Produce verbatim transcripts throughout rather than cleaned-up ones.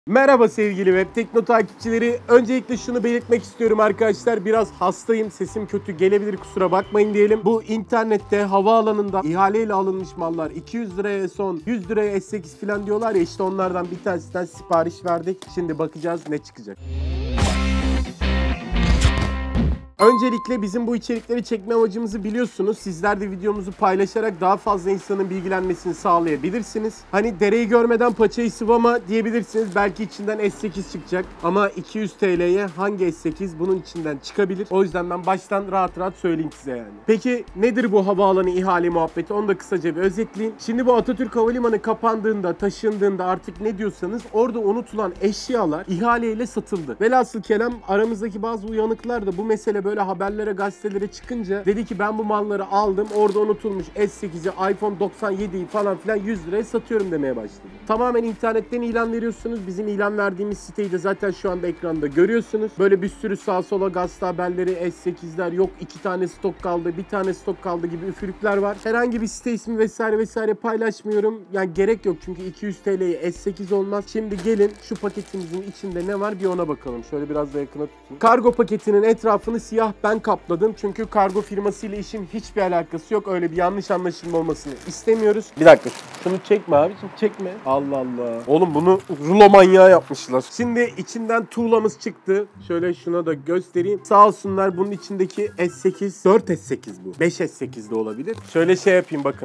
Merhaba sevgili Web Tekno takipçileri. Öncelikle şunu belirtmek istiyorum arkadaşlar. Biraz hastayım, sesim kötü gelebilir, kusura bakmayın diyelim. Bu internette havaalanında ihaleyle alınmış mallar iki yüz liraya son, yüz liraya S sekiz falan diyorlar ya, işte onlardan bir tanesinden sipariş verdik. Şimdi bakacağız ne çıkacak. Öncelikle bizim bu içerikleri çekme amacımızı biliyorsunuz. Sizler de videomuzu paylaşarak daha fazla insanın bilgilenmesini sağlayabilirsiniz. Hani dereyi görmeden paçayı sıvama diyebilirsiniz. Belki içinden S sekiz çıkacak. Ama iki yüz T L'ye hangi S sekiz bunun içinden çıkabilir? O yüzden ben baştan rahat rahat söyleyeyim size yani. Peki nedir bu havaalanı ihale muhabbeti? Onu da kısaca bir özetleyeyim. Şimdi bu Atatürk Havalimanı kapandığında, taşındığında artık ne diyorsanız orada unutulan eşyalar ihaleyle satıldı. Velhasıl kelam aramızdaki bazı uyanıklar da bu mesele böyle haberlere, gazetelere çıkınca dedi ki ben bu malları aldım, orada unutulmuş S sekizi, iPhone doksan yediyi falan filan yüz liraya satıyorum demeye başladı. Tamamen internetten ilan veriyorsunuz. Bizim ilan verdiğimiz siteyi de zaten şu anda ekranda görüyorsunuz. Böyle bir sürü sağa sola gazete haberleri, S sekizler, yok iki tane stok kaldı, bir tane stok kaldı gibi üfürükler var. Herhangi bir site ismi vesaire vesaire paylaşmıyorum. Yani gerek yok çünkü iki yüz T L'ye S sekiz olmaz. Şimdi gelin şu paketimizin içinde ne var bir ona bakalım. Şöyle biraz da yakına tutun. Kargo paketinin etrafını siyah ben kapladım çünkü kargo firmasıyla işin hiçbir alakası yok. Öyle bir yanlış anlaşılma olmasını istemiyoruz. Bir dakika, şunu çekme abicim, çekme. Allah Allah. Oğlum bunu rulo manyağı yapmışlar. Şimdi içinden tuğlamız çıktı. Şöyle şuna da göstereyim. Sağ olsunlar, bunun içindeki S sekiz, dört S sekiz bu. beş S sekiz de olabilir. Şöyle şey yapayım bakın.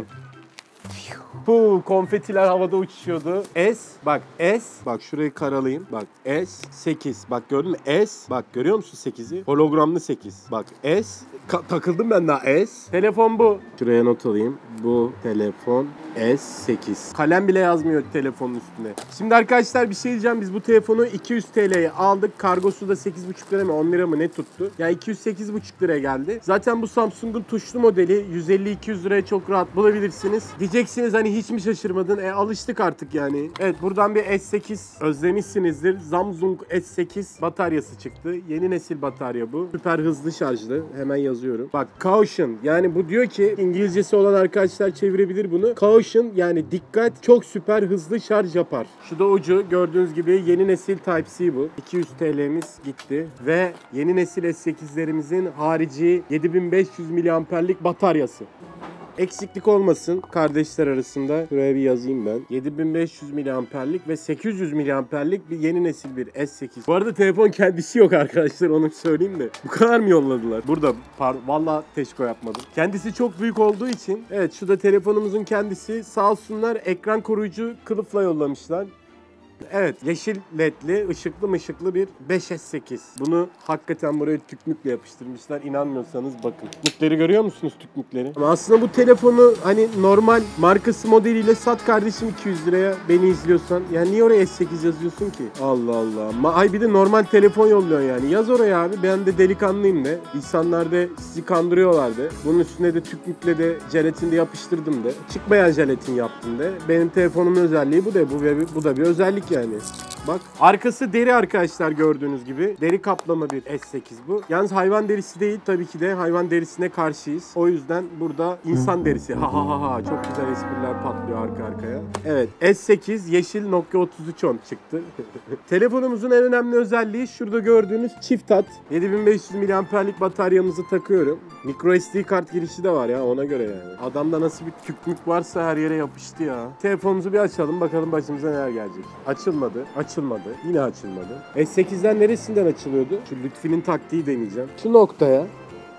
Bu konfetiler havada uçuşuyordu. S, bak S, bak şurayı karalayayım. Bak S sekiz. Bak gördün mü? S, bak görüyor musun sekizi? Hologramlı sekiz. Bak S, Ka- takıldım ben daha S. Telefon bu. Şuraya not alayım. Bu telefon S sekiz. Kalem bile yazmıyor telefonun üstüne. Şimdi arkadaşlar bir şey diyeceğim. Biz bu telefonu iki yüz T L'ye aldık. Kargosu da sekiz buçuk lira mı on lira mı ne tuttu? Ya yani iki yüz sekiz buçuk liraya geldi. Zaten bu Samsung'un tuşlu modeli yüz elli iki yüz liraya çok rahat bulabilirsiniz. Diyeceksiniz hani hiç mi şaşırmadın? E alıştık artık yani. Evet, buradan bir S sekiz özlemişsinizdir. Samsung S sekiz bataryası çıktı. Yeni nesil batarya bu. Süper hızlı şarjlı. Hemen yazıyorum. Bak caution. Yani bu diyor ki, İngilizcesi olan arkadaşlar çevirebilir bunu. Caution yani dikkat, çok süper hızlı şarj yapar. Şu da ucu gördüğünüz gibi yeni nesil Type-C bu. iki yüz T L'miz gitti. Ve yeni nesil S sekizlerimizin harici yedi bin beş yüz miliamperlik bataryası. Eksiklik olmasın kardeşler arasında. Şuraya bir yazayım ben. yedi bin beş yüz miliamperlik ve sekiz yüz miliamperlik bir yeni nesil bir S sekiz. Bu arada telefon kendisi yok arkadaşlar, onu söyleyeyim de. Bu kadar mı yolladılar? Burada valla teşko yapmadım. Kendisi çok büyük olduğu için. Evet, şu da telefonumuzun kendisi. Sağ olsunlar ekran koruyucu kılıfla yollamışlar. Evet, yeşil ledli, ışıklı mışıklı bir beş S sekiz. Bunu hakikaten buraya tükmükle yapıştırmışlar. İnanmıyorsanız bakın. Tükmükleri görüyor musunuz, tükmükleri? Ama aslında bu telefonu hani normal markası modeliyle sat kardeşim iki yüz liraya, beni izliyorsan. Yani niye oraya S sekiz yazıyorsun ki? Allah Allah. Ma Ay bir de normal telefon yolluyor yani. Yaz oraya abi. Ben de delikanlıyım de. İnsanlar da sizi kandırıyorlar de. Bunun üstüne de tükmükle de jelatin de yapıştırdım de. Çıkmayan jelatin yaptım de. Benim telefonumun özelliği bu da. Bu, bu da bir özellik yani. Bak, arkası deri arkadaşlar, gördüğünüz gibi. Deri kaplama bir S sekiz bu. Yalnız hayvan derisi değil tabii ki de. Hayvan derisine karşıyız. O yüzden burada insan derisi. Ha ha ha ha. Çok güzel espriler patlıyor arka arkaya. Evet, S sekiz yeşil Nokia otuz üç on çıktı. Telefonumuzun en önemli özelliği şurada gördüğünüz çift hat. yedi bin beş yüz miliamperlik bataryamızı takıyorum. Micro S D kart girişi de var ya, ona göre yani. Adamda nasıl bir tükmük varsa her yere yapıştı ya. Telefonumuzu bir açalım bakalım başımıza neler gelecek. Açılmadı. Açılmadı. Yine açılmadı. S sekizden neresinden açılıyordu? Şu Lütfi'nin taktiği deneyeceğim. Şu noktaya.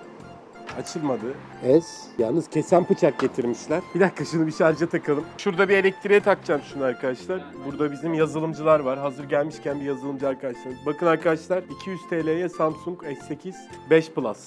Açılmadı. S. Yalnız kesen bıçak getirmişler. Bir dakika, şunu bir şarja takalım. Şurada bir elektriğe takacağım şunu arkadaşlar. Burada bizim yazılımcılar var. Hazır gelmişken bir yazılımcı arkadaşlar. Bakın arkadaşlar, iki yüz T L'ye Samsung S sekiz beş Plus.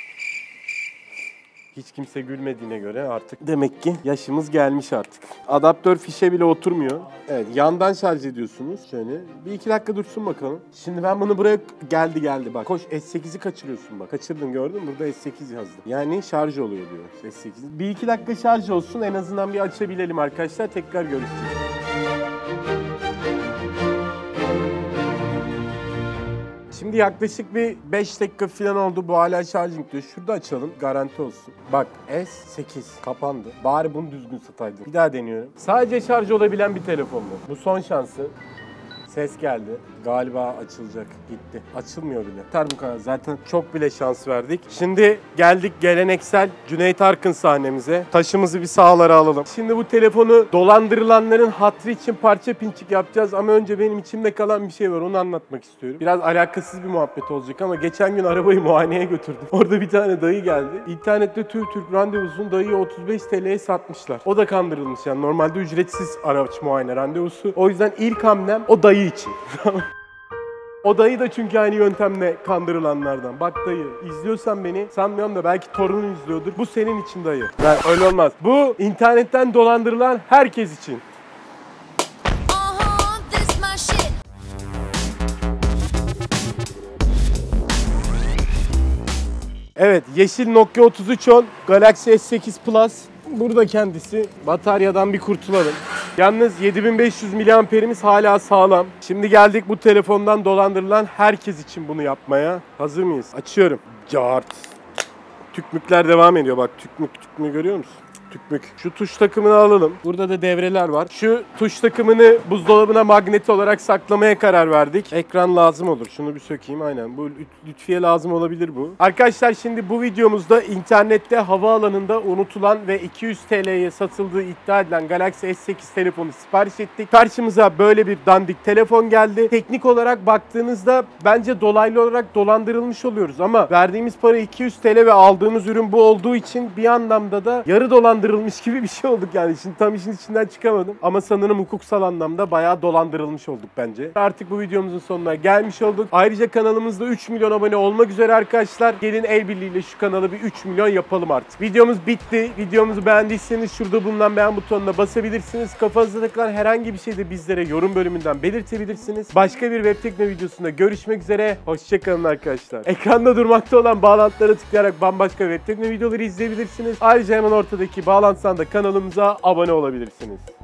Hiç kimse gülmediğine göre artık demek ki yaşımız gelmiş artık. Adaptör fişe bile oturmuyor. Evet, yandan şarj ediyorsunuz. Şöyle bir iki dakika dursun bakalım. Şimdi ben bunu buraya geldi geldi bak. Koş, S sekizi kaçırıyorsun bak. Kaçırdın, gördün mü? Burada S sekiz yazdı. Yani şarj oluyor diyor S sekiz. Bir iki dakika şarj olsun, en azından bir açabilelim arkadaşlar. Tekrar görüşeceğiz. Şimdi yaklaşık bir beş dakika falan oldu. Bu hala şarjing diyor. Şurada açalım. Garanti olsun. Bak S sekiz kapandı. Bari bunu düzgün sataydım. Bir daha deniyorum. Sadece şarj olabilen bir telefon bu. Bu son şansı. Ses geldi. Galiba açılacak. Gitti. Açılmıyor bile. Yeter bu kadar. Zaten çok bile şans verdik. Şimdi geldik geleneksel Cüneyt Arkın sahnemize. Taşımızı bir sağlara alalım. Şimdi bu telefonu dolandırılanların hatırı için parça pinçik yapacağız ama önce benim içimde kalan bir şey var. Onu anlatmak istiyorum. Biraz alakasız bir muhabbet olacak ama geçen gün arabayı muayeneye götürdüm. Orada bir tane dayı geldi. İnternette TÜRTÜRK randevusunu dayıya otuz beş TL'ye satmışlar. O da kandırılmış yani. Normalde ücretsiz araç muayene randevusu. O yüzden ilk hamlem o dayı için. O dayı da çünkü aynı yöntemle kandırılanlardan. Bak dayı, izliyorsan beni, sanmıyorum da belki torunun izliyordur. Bu senin için dayı. Ben öyle olmaz. Bu internetten dolandırılan herkes için. Evet, yeşil Nokia otuz üç on, Galaxy S sekiz Plus. Burada kendisi. Bataryadan bir kurtulalım. Yalnız yedi bin beş yüz miliamperimiz hala sağlam. Şimdi geldik bu telefondan dolandırılan herkes için bunu yapmaya. Hazır mıyız? Açıyorum. Cart. Tükmükler devam ediyor. Bak tükmük tükmüğü görüyor musun? Tükmük. Şu tuş takımını alalım. Burada da devreler var. Şu tuş takımını buzdolabına magnet olarak saklamaya karar verdik. Ekran lazım olur. Şunu bir sökeyim. Aynen. Bu Lütfiye lazım olabilir bu. Arkadaşlar şimdi bu videomuzda internette havaalanında unutulan ve iki yüz TL'ye satıldığı iddia edilen Galaxy S sekiz telefonu sipariş ettik. Karşımıza böyle bir dandik telefon geldi. Teknik olarak baktığınızda bence dolaylı olarak dolandırılmış oluyoruz ama verdiğimiz para iki yüz TL ve aldığımız ürün bu olduğu için bir anlamda da yarı dolandırılmış gibi bir şey olduk yani. Şimdi tam işin içinden çıkamadım. Ama sanırım hukuksal anlamda bayağı dolandırılmış olduk bence. Artık bu videomuzun sonuna gelmiş olduk. Ayrıca kanalımızda üç milyon abone olmak üzere arkadaşlar. Gelin el birliğiyle şu kanalı bir üç milyon yapalım artık. Videomuz bitti. Videomuzu beğendiyseniz şurada bulunan beğen butonuna basabilirsiniz. Kafanızda takılan herhangi bir şey de bizlere yorum bölümünden belirtebilirsiniz. Başka bir web tekno videosunda görüşmek üzere. Hoşçakalın arkadaşlar. Ekranda durmakta olan bağlantılara tıklayarak bambaşka web tekno videoları izleyebilirsiniz. Ayrıca hemen ortadaki bağlantıdan da kanalımıza abone olabilirsiniz.